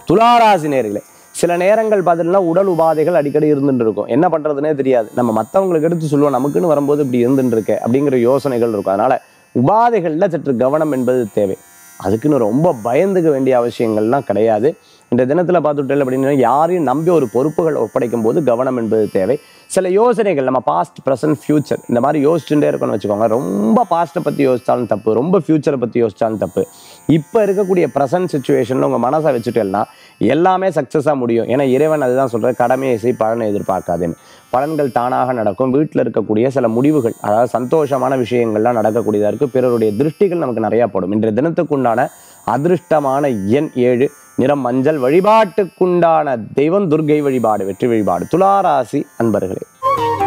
துளாராசி நேயர்களே, சில நேரங்கள் பார்த்தீங்கன்னா உடல் உபாதைகள் அடிக்கடி இருந்துட்டு இருக்கும். என்ன பண்ணுறதுனே தெரியாது. நம்ம மற்றவங்களுக்கு எடுத்து சொல்லுவோம், நமக்குன்னு வரும்போது இப்படி இருந்துட்டு இருக்கே அப்படிங்கிற யோசனைகள் இருக்கும். அதனால் உபாதைகளில் சற்று கவனம் என்பது தேவை. அதுக்குன்னு ரொம்ப பயந்துக்க வேண்டிய அவசியங்கள்லாம் கிடையாது. இந்த தினத்தில் பார்த்துட்டேன் அப்படின்னா யாரையும் நம்பி ஒரு பொறுப்புகள் ஒப்படைக்கும் போது கவனம் என்பது தேவை. சில யோசனைகள் நம்ம பாஸ்ட், ப்ரெசன்ட், ஃபியூச்சர் இந்த மாதிரி யோசிச்சுட்டே இருக்கணும்னு வச்சுக்கோங்க. ரொம்ப பாஸ்ட்டை பற்றி யோசித்தாலும் தப்பு, ரொம்ப ஃபியூச்சரை பற்றி யோசித்தாலும் தப்பு. இப்போ இருக்கக்கூடிய ப்ரெசன்ட் சுச்சுவேஷனில் உங்கள் மனசை வச்சுட்டேன்னா எல்லாமே சக்ஸஸாக முடியும். ஏன்னா இறைவன் அதுதான் சொல்கிறது, கடமையை செய் பலனை எதிர்பார்க்காதுன்னு. பலன்கள் தானாக நடக்கும். வீட்டில் இருக்கக்கூடிய சில முடிவுகள், அதாவது சந்தோஷமான விஷயங்கள்லாம் நடக்கக்கூடியதாக இருக்குது. பிறருடைய திருஷ்டிகள் நமக்கு நிறையா படும். இன்றைய தினத்துக்குண்டான அதிர்ஷ்டமான எண் 7, நிறம் மஞ்சள். வழிபாட்டுக்குண்டான தெய்வம் துர்க்கை வழிபாடு, வெற்றி வழிபாடு. துளாராசி அன்பர்களே.